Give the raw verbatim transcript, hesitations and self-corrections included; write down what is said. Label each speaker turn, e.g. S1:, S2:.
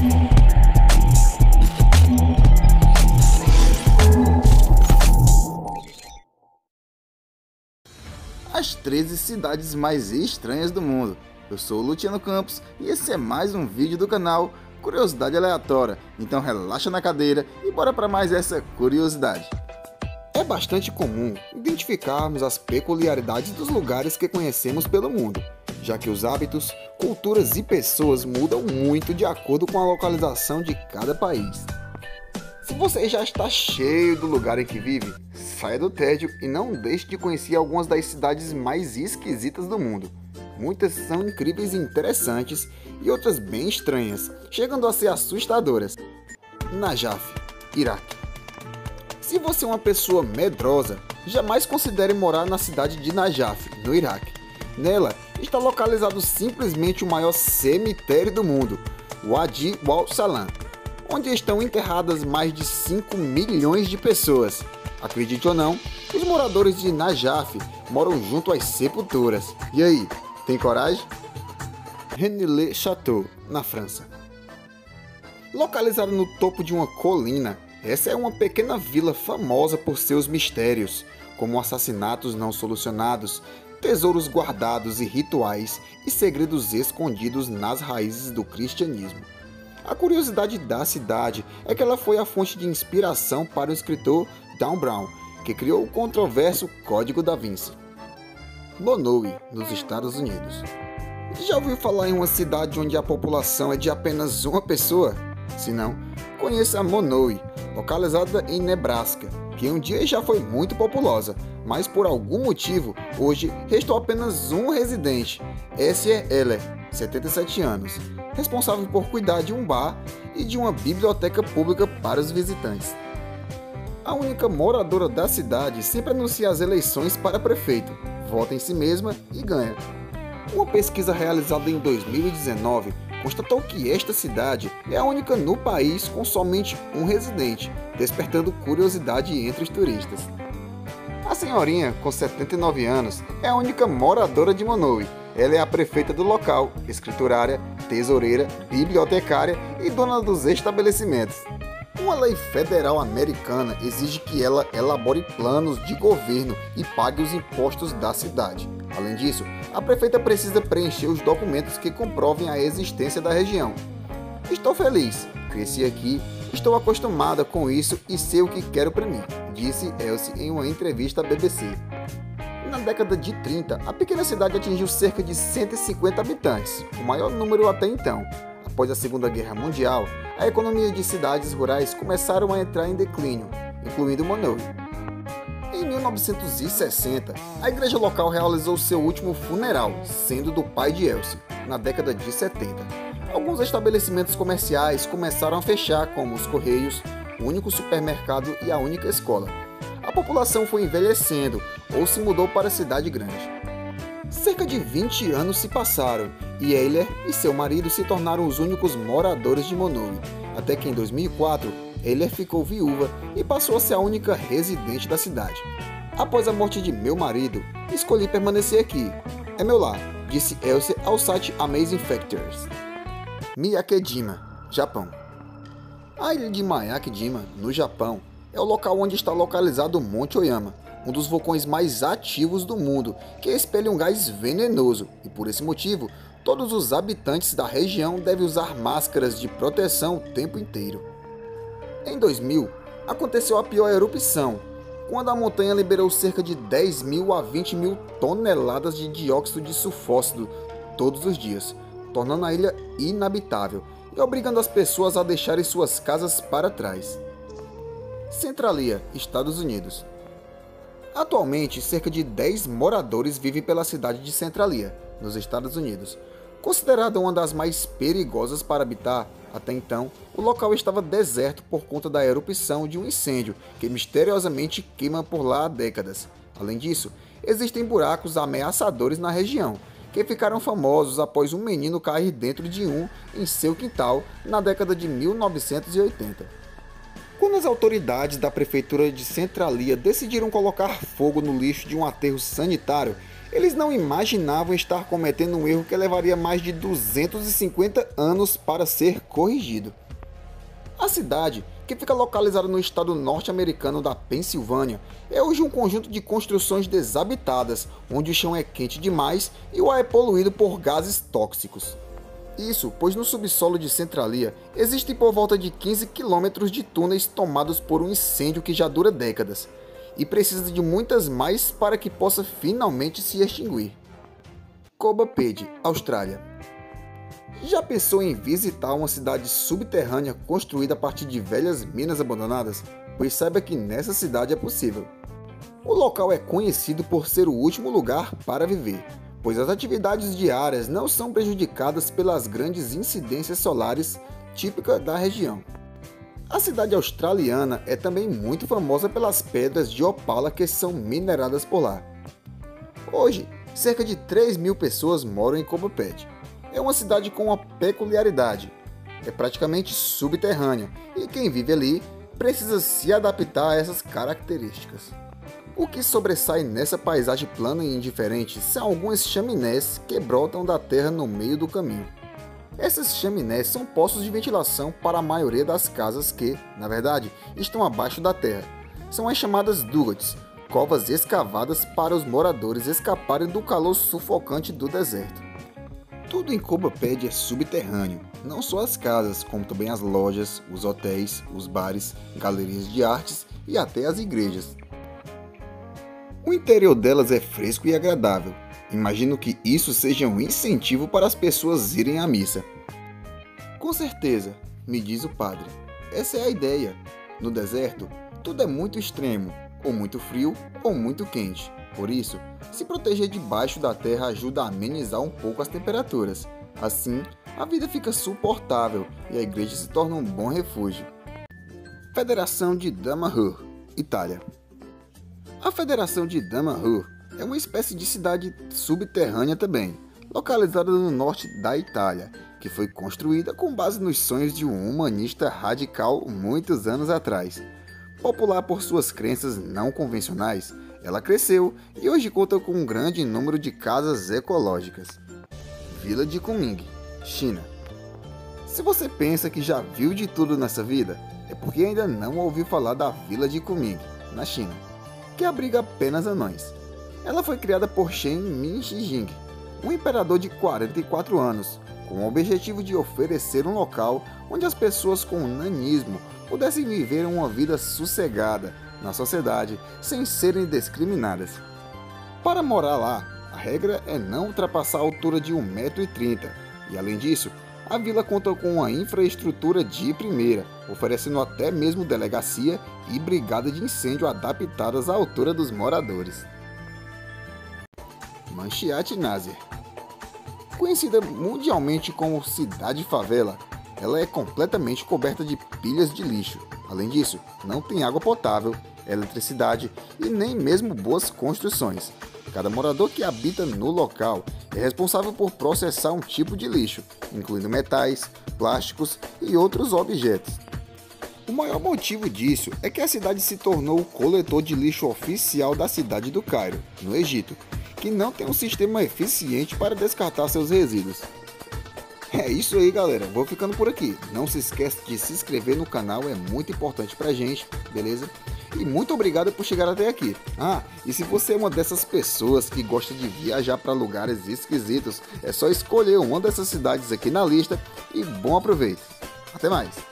S1: As treze cidades mais estranhas do mundo. Eu sou o Luciano Campos e esse é mais um vídeo do canal Curiosidade Aleatória. Então relaxa na cadeira e bora para mais essa curiosidade. É bastante comum identificarmos as peculiaridades dos lugares que conhecemos pelo mundo, já que os hábitos, culturas e pessoas mudam muito de acordo com a localização de cada país. Se você já está cheio do lugar em que vive, saia do tédio e não deixe de conhecer algumas das cidades mais esquisitas do mundo. Muitas são incríveis e interessantes e outras bem estranhas, chegando a ser assustadoras. Najaf, Iraque. Se você é uma pessoa medrosa, jamais considere morar na cidade de Najaf, no Iraque. Nela está localizado simplesmente o maior cemitério do mundo, Wadi Wal-Salam, onde estão enterradas mais de cinco milhões de pessoas. Acredite ou não, os moradores de Najaf moram junto às sepulturas. E aí, tem coragem? Rennes-le-Château, na França. Localizada no topo de uma colina, essa é uma pequena vila famosa por seus mistérios, como assassinatos não solucionados, tesouros guardados e rituais e segredos escondidos nas raízes do cristianismo. A curiosidade da cidade é que ela foi a fonte de inspiração para o escritor Dan Brown, que criou o controverso Código da Vinci. Monroe, nos Estados Unidos. Já ouviu falar em uma cidade onde a população é de apenas uma pessoa? Se não, conheça Monroe, localizada em Nebraska, que um dia já foi muito populosa, mas por algum motivo, hoje restou apenas um residente, Essie Eller, setenta e sete anos, responsável por cuidar de um bar e de uma biblioteca pública para os visitantes. A única moradora da cidade sempre anuncia as eleições para prefeito, vota em si mesma e ganha. Uma pesquisa realizada em dois mil e dezenove constatou que esta cidade é a única no país com somente um residente, despertando curiosidade entre os turistas. A senhorinha, com setenta e nove anos, é a única moradora de Monroe. Ela é a prefeita do local, escriturária, tesoureira, bibliotecária e dona dos estabelecimentos. Uma lei federal americana exige que ela elabore planos de governo e pague os impostos da cidade. Além disso, a prefeita precisa preencher os documentos que comprovem a existência da região. Estou feliz, cresci aqui, estou acostumada com isso e sei o que quero para mim, disse Elsie em uma entrevista à B B C. Na década de trinta, a pequena cidade atingiu cerca de cento e cinquenta habitantes, o maior número até então. Após a Segunda Guerra Mundial, a economia de cidades rurais começaram a entrar em declínio, incluindo Monroe. Em mil novecentos e sessenta, a igreja local realizou seu último funeral, sendo do pai de Elsie, na década de setenta. Alguns estabelecimentos comerciais começaram a fechar, como os Correios, o único supermercado e a única escola. A população foi envelhecendo ou se mudou para a cidade grande. Cerca de vinte anos se passaram e Eller e seu marido se tornaram os únicos moradores de Monroe, até que em dois mil e quatro Eller ficou viúva e passou a ser a única residente da cidade. Após a morte de meu marido, escolhi permanecer aqui. É meu lar, disse Elsie ao site Amazing Factors. Miyake-jima, Japão. A ilha de Miyake-jima, no Japão, é o local onde está localizado o Monte Oyama, um dos vulcões mais ativos do mundo, que espelha um gás venenoso, e por esse motivo, todos os habitantes da região devem usar máscaras de proteção o tempo inteiro. Em dois mil, aconteceu a pior erupção, quando a montanha liberou cerca de dez mil a vinte mil toneladas de dióxido de sulfóxido todos os dias, tornando a ilha inabitável e obrigando as pessoas a deixarem suas casas para trás. Centralia, Estados Unidos. Atualmente, cerca de dez moradores vivem pela cidade de Centralia, nos Estados Unidos. Considerada uma das mais perigosas para habitar, até então, o local estava deserto por conta da erupção de um incêndio que misteriosamente queima por lá há décadas. Além disso, existem buracos ameaçadores na região, que ficaram famosos após um menino cair dentro de um em seu quintal na década de mil novecentos e oitenta. Quando as autoridades da prefeitura de Centralia decidiram colocar fogo no lixo de um aterro sanitário, Eles não imaginavam estar cometendo um erro que levaria mais de duzentos e cinquenta anos para ser corrigido. A cidade, que fica localizada no estado norte-americano da Pensilvânia, é hoje um conjunto de construções desabitadas, onde o chão é quente demais e o ar é poluído por gases tóxicos. Isso, pois no subsolo de Centralia existem por volta de quinze quilômetros de túneis tomados por um incêndio que já dura décadas, e precisa de muitas mais para que possa finalmente se extinguir. Coba Pedy, Austrália. Já pensou em visitar uma cidade subterrânea construída a partir de velhas minas abandonadas? Pois saiba que nessa cidade é possível. O local é conhecido por ser o último lugar para viver, pois as atividades diárias não são prejudicadas pelas grandes incidências solares típicas da região. A cidade australiana é também muito famosa pelas pedras de opala que são mineradas por lá. Hoje, cerca de três mil pessoas moram em Coba Pedy. É uma cidade com uma peculiaridade. É praticamente subterrânea e quem vive ali precisa se adaptar a essas características. O que sobressai nessa paisagem plana e indiferente são algumas chaminés que brotam da terra no meio do caminho. Essas chaminés são poços de ventilação para a maioria das casas que, na verdade, estão abaixo da terra. São as chamadas dugouts, covas escavadas para os moradores escaparem do calor sufocante do deserto. Tudo em Coba Pedy é subterrâneo, não só as casas, como também as lojas, os hotéis, os bares, galerias de artes e até as igrejas. O interior delas é fresco e agradável. Imagino que isso seja um incentivo para as pessoas irem à missa. Com certeza, me diz o padre. Essa é a ideia. No deserto, tudo é muito extremo, ou muito frio ou muito quente. Por isso, se proteger debaixo da terra ajuda a amenizar um pouco as temperaturas. Assim, a vida fica suportável e a igreja se torna um bom refúgio. Federação de Damanhur, Itália. A Federação de Damanhur é uma espécie de cidade subterrânea também, localizada no norte da Itália, que foi construída com base nos sonhos de um humanista radical muitos anos atrás. Popular por suas crenças não convencionais, ela cresceu e hoje conta com um grande número de casas ecológicas. Vila de Kunming, China. Se você pensa que já viu de tudo nessa vida, é porque ainda não ouviu falar da Vila de Kunming, na China, que abriga apenas anões. Ela foi criada por Shen Minxijing, um imperador de quarenta e quatro anos, com o objetivo de oferecer um local onde as pessoas com nanismo pudessem viver uma vida sossegada na sociedade sem serem discriminadas. Para morar lá, a regra é não ultrapassar a altura de um metro e trinta, e além disso, a vila conta com uma infraestrutura de primeira, oferecendo até mesmo delegacia e brigada de incêndio adaptadas à altura dos moradores. Manchiate Nazir. Conhecida mundialmente como Cidade Favela, ela é completamente coberta de pilhas de lixo. Além disso, não tem água potável, eletricidade e nem mesmo boas construções. Cada morador que habita no local é responsável por processar um tipo de lixo, incluindo metais, plásticos e outros objetos. O maior motivo disso é que a cidade se tornou o coletor de lixo oficial da cidade do Cairo, no Egito, que não tem um sistema eficiente para descartar seus resíduos. É isso aí, galera, vou ficando por aqui. Não se esqueça de se inscrever no canal, é muito importante pra gente, beleza? E muito obrigado por chegar até aqui. Ah, e se você é uma dessas pessoas que gosta de viajar para lugares esquisitos, é só escolher uma dessas cidades aqui na lista e bom aproveito. Até mais!